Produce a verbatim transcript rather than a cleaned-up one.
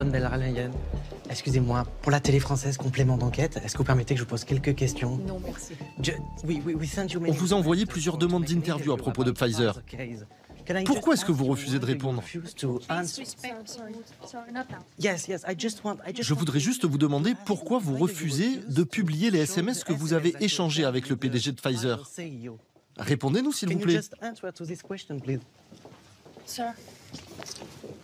Excusez-moi, pour la télé française complément d'enquête, est-ce que vous permettez que je vous pose quelques questions? Non, merci. On vous a envoyé plusieurs demandes d'interview à propos de Pfizer. Pourquoi est-ce que vous refusez de répondre? Je voudrais juste vous demander pourquoi vous refusez de publier les S M S que vous avez échangés avec le P D G de Pfizer. Répondez-nous, s'il vous plaît. Sir.